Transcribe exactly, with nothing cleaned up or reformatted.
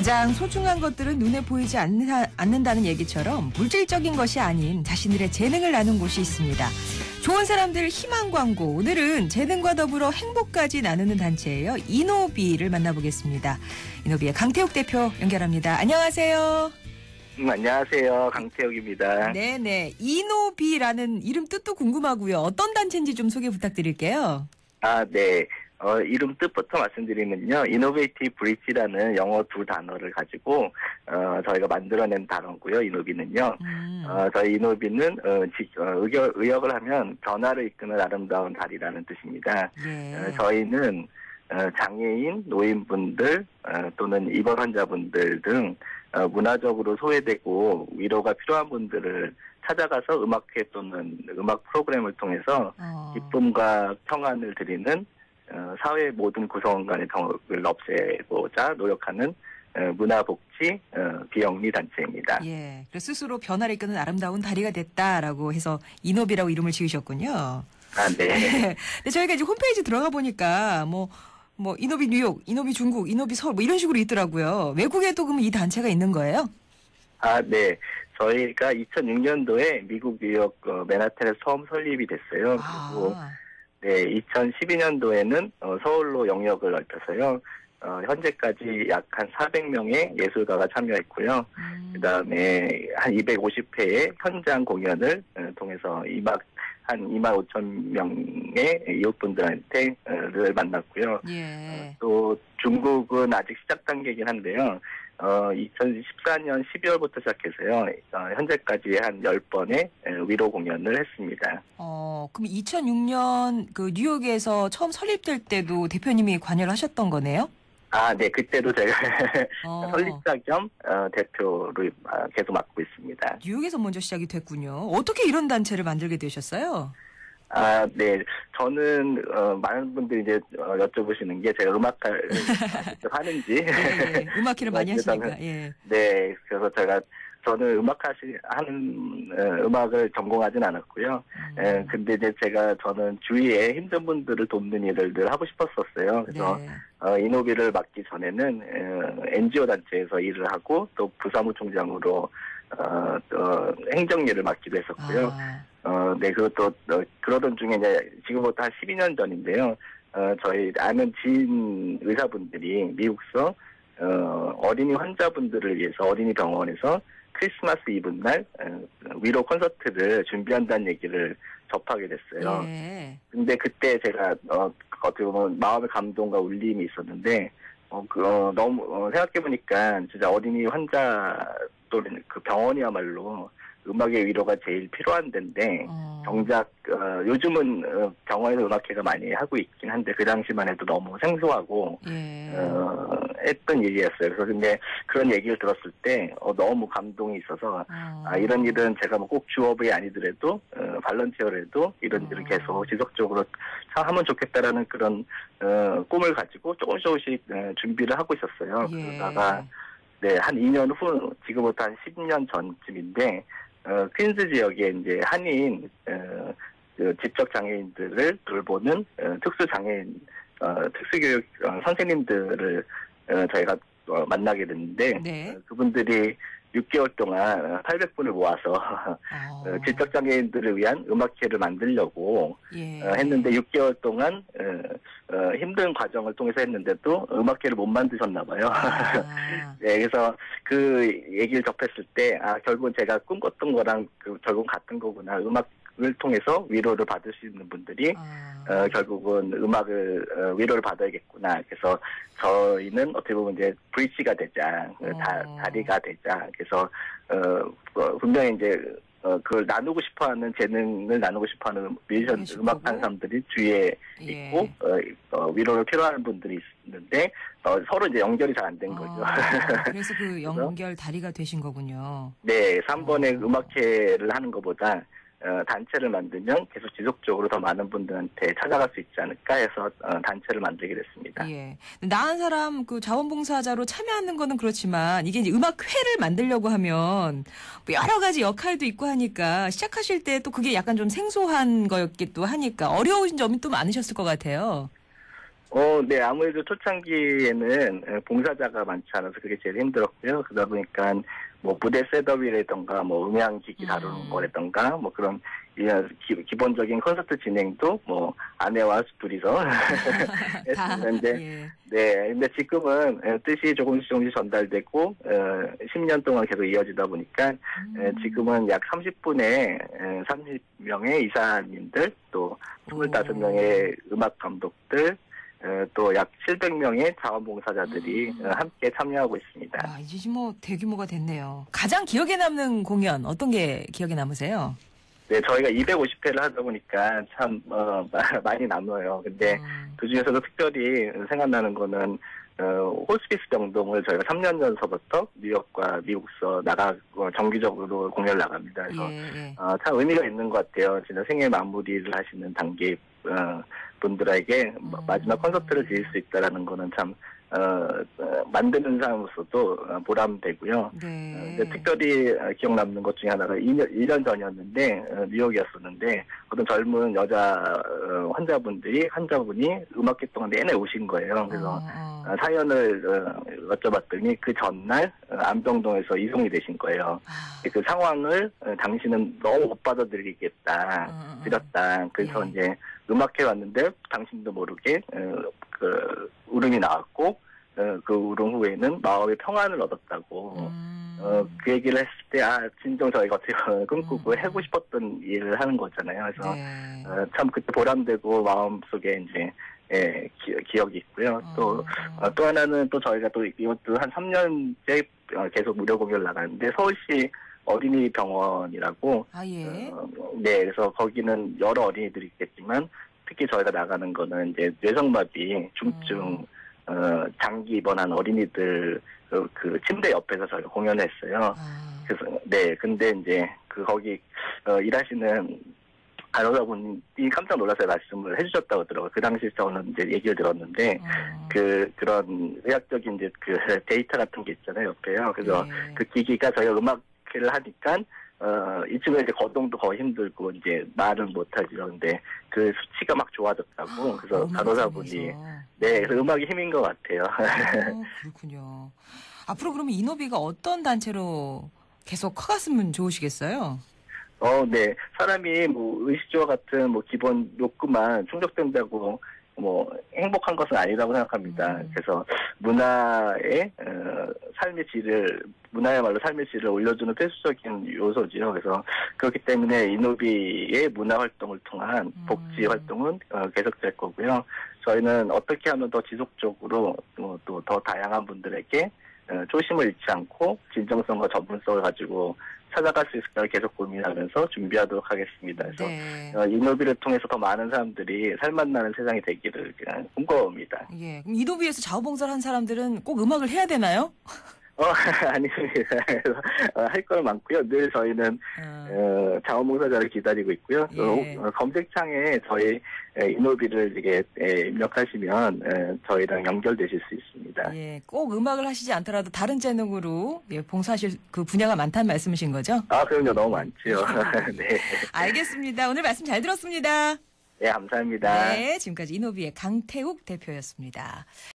가장 소중한 것들은 눈에 보이지 않는, 않는다는 얘기처럼 물질적인 것이 아닌 자신들의 재능을 나눈 곳이 있습니다. 좋은 사람들 희망 광고. 오늘은 재능과 더불어 행복까지 나누는 단체예요. 이노비를 만나보겠습니다. 이노비의 강태욱 대표 연결합니다. 안녕하세요. 음, 안녕하세요. 강태욱입니다. 네네. 이노비라는 이름 뜻도 궁금하고요. 어떤 단체인지 좀 소개 부탁드릴게요. 아, 네. 어, 이름 뜻부터 말씀드리면요. Innovative Bridge라는 영어 두 단어를 가지고, 어, 저희가 만들어낸 단어고요. 이노비는요. 음. 어, 저희 이노비는, 어, 지, 어, 의역, 의역을 하면 변화를 이끄는 아름다운 달이라는 뜻입니다. 예. 어, 저희는, 어, 장애인, 노인분들, 어, 또는 입원 환자분들 등, 어, 문화적으로 소외되고 위로가 필요한 분들을 찾아가서 음악회 또는 음악 프로그램을 통해서 어. 기쁨과 평안을 드리는 어, 사회의 모든 구성 간의 병을 없애고자 노력하는 어, 문화복지 어, 비영리 단체입니다. 예, 그래서 스스로 변화를 이끄는 아름다운 다리가 됐다라고 해서 이노비라고 이름을 지으셨군요. 아, 네. 근데 저희가 이제 홈페이지 들어가 보니까 뭐, 뭐 이노비 뉴욕, 이노비 중국, 이노비 서울 뭐 이런 식으로 있더라고요. 외국에도 그럼 이 단체가 있는 거예요? 아, 네. 저희가 이천육 년도에 미국 뉴욕 어, 맨하탄에서 처음 설립이 됐어요. 그리고 아. 네, 이천십이 년도에는 어, 서울로 영역을 넓혀서요. 어, 현재까지 약 한 사백 명의 예술가가 참여했고요. 음. 그다음에 한 이백오십 회의 현장 공연을 어, 통해서 이막 한 이만 오천 명의 이웃분들한테 를 만났고요. 예. 어, 또 중국은 아직 시작 단계이긴 한데요. 어, 이천십사 년 십이월부터 시작해서요, 어, 현재까지 한 열 번의 위로 공연을 했습니다. 어, 그럼 이천육 년 그 뉴욕에서 처음 설립될 때도 대표님이 관여를 하셨던 거네요? 아, 네. 그때도 제가 어. 설립자 겸 어, 대표를 계속 맡고 있습니다. 뉴욕에서 먼저 시작이 됐군요. 어떻게 이런 단체를 만들게 되셨어요? 아, 네. 저는, 어, 많은 분들이 이제, 어, 여쭤보시는 게 제가 음악을 하는지. 네, 음악회를 많이 하시니까, 예. 네. 그래서 제가, 저는 음악하시, 하는, 어, 음악을 전공하진 않았고요. 음. 에, 근데 이제 제가, 저는 주위에 힘든 분들을 돕는 일을 늘 하고 싶었었어요. 그래서, 네. 어, 이노비를 맡기 전에는, 어, 엔지오 단체에서 일을 하고, 또 부사무총장으로, 어, 또 행정일을 맡기도 했었고요. 아. 어, 네, 그것도, 어, 그러던 중에 이제 지금부터 한 십이 년 전인데요. 어, 저희 아는 지인 의사분들이 미국서, 어, 어린이 환자분들을 위해서 어린이 병원에서 크리스마스 이브 날, 어, 위로 콘서트를 준비한다는 얘기를 접하게 됐어요. 예. 근데 그때 제가, 어, 어떻게 보면 마음의 감동과 울림이 있었는데, 어, 그, 어, 너무, 어, 생각해보니까 진짜 어린이 환자 또는 그 병원이야말로 음악의 위로가 제일 필요한 데인데 어. 정작 어, 요즘은 어, 병원에서 음악회가 많이 하고 있긴 한데 그 당시만 해도 너무 생소하고 예. 어, 했던 일이었어요. 그래서 근데 그런 얘기를 들었을 때 어, 너무 감동이 있어서 어. 아, 이런 일은 제가 뭐 꼭 주업이 아니더라도 어, 발런티어라도 이런 어. 일을 계속 지속적으로 하면 좋겠다라는 그런 어, 꿈을 가지고 조금씩 조금씩 어, 준비를 하고 있었어요. 예. 그러다가 네, 한 이 년 후 지금부터 한 십 년 전쯤인데 어, 퀸즈 지역에 이제 한인, 어, 그 지적 장애인들을 돌보는, 어, 특수 장애인, 어, 특수교육, 어, 선생님들을, 어, 저희가, 어, 만나게 됐는데, 네. 어, 그분들이 육 개월 동안 팔백 분을 모아서, 어. 어, 지적 장애인들을 위한 음악회를 만들려고, 예. 어, 했는데 육 개월 동안, 어, 어, 힘든 과정을 통해서 했는데도 음악회를 못 만드셨나 봐요. 아. 네, 그래서 그 얘기를 접했을 때, 아, 결국은 제가 꿈꿨던 거랑 그 결국 같은 거구나. 음악을 통해서 위로를 받을 수 있는 분들이, 아. 어, 결국은 음악을, 어, 위로를 받아야겠구나. 그래서 저희는 어떻게 보면 이제 브릿지가 되자, 어. 다, 다리가 되자. 그래서, 어, 어 분명히 이제, 어, 그걸 나누고 싶어 하는, 재능을 나누고 싶어 하는 뮤지션, 음악하는 사람들이 주위에 예. 있고, 어, 어, 위로를 필요하는 분들이 있는데, 어, 서로 이제 연결이 잘 안 된 거죠. 아, 그래서 그 연결 다리가 되신 거군요. 네, 삼 번의 어. 음악회를 하는 것보다, 어, 단체를 만들면 계속 지속적으로 더 많은 분들한테 찾아갈 수 있지 않을까 해서 어, 단체를 만들게 됐습니다. 예. 나은 사람 그 자원봉사자로 참여하는 거는 그렇지만 이게 이제 음악회를 만들려고 하면 뭐 여러 가지 역할도 있고 하니까 시작하실 때 또 그게 약간 좀 생소한 거였기도 하니까 어려운 점이 또 많으셨을 것 같아요. 어, 네, 아무래도 초창기에는 에, 봉사자가 많지 않아서 그게 제일 힘들었고요. 그러다 보니까 뭐 무대 셋업이라던가 뭐 음향기기 다루는 음. 거라던가 뭐 그런 이런 기, 기본적인 콘서트 진행도 뭐 아내와 둘이서 했었는데 예. 네, 근데 지금은 에, 뜻이 조금씩 조금씩 전달되고 어, 십 년 동안 계속 이어지다 보니까 에, 음. 지금은 약 삼십 분의 삼십 명의 이사님들 또 이십오 명의 음악 감독들 또 약 칠백 명의 자원봉사자들이 음. 함께 참여하고 있습니다. 아, 이제 뭐 대규모가 됐네요. 가장 기억에 남는 공연 어떤 게 기억에 남으세요? 네, 저희가 이백오십 회를 하다 보니까 참 어, 많이 남아요. 근데 음. 그 중에서도 특별히 생각나는 거는 어, 호스피스 병동을 저희가 삼 년 전서부터 뉴욕과 미국서 나가고 정기적으로 공연을 나갑니다. 그래서 예, 예. 어, 참 의미가 있는 것 같아요. 진짜 생애 마무리를 하시는 단계 어, 분들에게 음. 마지막 콘서트를 드릴 수 있다라는 거는 참 어, 어, 만드는 사람으로서도 보람되고요. 네. 어, 근데 특별히 기억 남는 것 중에 하나가 이 년, 일 년 전이었는데 어, 뉴욕이었었는데 어떤 젊은 여자 어, 환자분들이 환자분이 음악회 동안 내내 오신 거예요. 그래서 어, 어. 어, 사연을 어, 여쭤봤더니 그 전날 어, 안병동에서 이송이 되신 거예요. 아. 그 상황을 어, 당신은 너무 못 받아들이겠다, 음, 음. 드렸다. 그래서 예. 이제 음악회 왔는데 당신도 모르게 어, 그 울음이 나왔고 어, 그 울음 후에는 마음의 평안을 얻었다고 음. 어, 그 얘기를 했을 때 아 진정 저희가 어떻게 꿈꾸고 음. 하고 싶었던 일을 하는 거잖아요. 그래서 네. 어, 참 그때 보람되고 마음속에 이제 예, 기, 기억이 있고요. 또, 어. 어, 또 하나는 또 저희가 또 이것도 한 삼 년째 계속 무료 공연을 나가는데 서울시 어린이 병원이라고 아, 예. 어, 네, 그래서 거기는 여러 어린이들이 있겠지만 특히 저희가 나가는 거는 이제 뇌성마비, 중증, 음. 어, 장기 입원한 어린이들 그, 그 침대 옆에서 저희가 공연했어요. 아. 그래서 네, 근데 이제 그 거기 어, 일하시는 간호사분이 깜짝 놀라서 말씀을 해주셨다고 하더라고요. 그 당시 저는 이제 얘기를 들었는데 어. 그 그런 의학적인 이제 그 데이터 같은 게 있잖아요, 옆에요. 그래서 예. 그 기기가 저희가 음악회를 하니까 어 이쯤에 이제 거동도 거의 힘들고 이제 말을 못하죠. 근데 그 수치가 막 좋아졌다고. 그래서 음악을 간호사분이 통해서. 네, 그래서 음악이 힘인 것 같아요. 어, 그렇군요. 앞으로 그러면 이노비가 어떤 단체로 계속 커갔으면 좋으시겠어요? 어, 네. 사람이 뭐 의식주와 같은 뭐 기본 욕구만 충족된다고 뭐 행복한 것은 아니라고 생각합니다. 음. 그래서 문화의 어, 삶의 질을 문화야말로 삶의 질을 올려주는 필수적인 요소지요. 그래서 그렇기 때문에 이노비의 문화 활동을 통한 음. 복지 활동은 어, 계속될 거고요. 저희는 어떻게 하면 더 지속적으로 또 더 다양한 분들에게 어, 초심을 잃지 않고 진정성과 전문성을 가지고 찾아갈 수 있을까를 계속 고민하면서 준비하도록 하겠습니다. 그래서 네. 어, 이노비를 통해서 더 많은 사람들이 살맛나는 세상이 되기를 그냥 꿈꿔옵니다. 예. 그럼 이노비에서 자원봉사를 한 사람들은 꼭 음악을 해야 되나요? 어, 아닙니다. 그래서, 어, 할 건 많고요. 늘 저희는 어. 어, 자원봉사자를 기다리고 있고요. 또, 예. 어, 검색창에 저희 에, 이노비를 이게 에, 입력하시면 에, 저희랑 연결되실 수 있습니다. 예. 꼭 음악을 하시지 않더라도 다른 재능으로 예, 봉사하실 그 분야가 많다는 말씀이신 거죠? 아, 그럼요. 너무 많지요. 네. 알겠습니다. 오늘 말씀 잘 들었습니다. 네, 감사합니다. 네. 지금까지 이노비의 강태욱 대표였습니다.